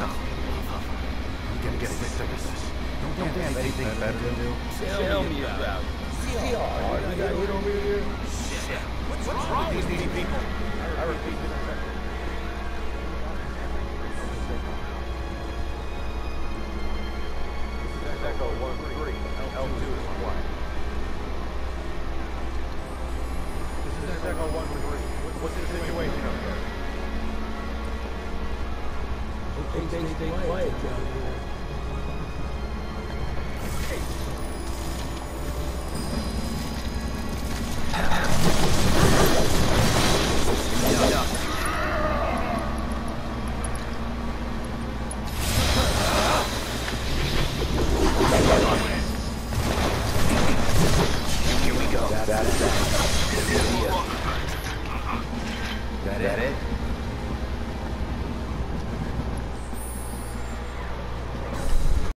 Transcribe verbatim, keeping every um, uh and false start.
I'm gonna get sick of this. Don't they have anything better to do? Tell me about it. See how hard we got hit over here? Shit. What's wrong with these people? I repeat this. Echo one three. L two is quiet. This is Echo one three. What's the situation up there? They stay quiet down here.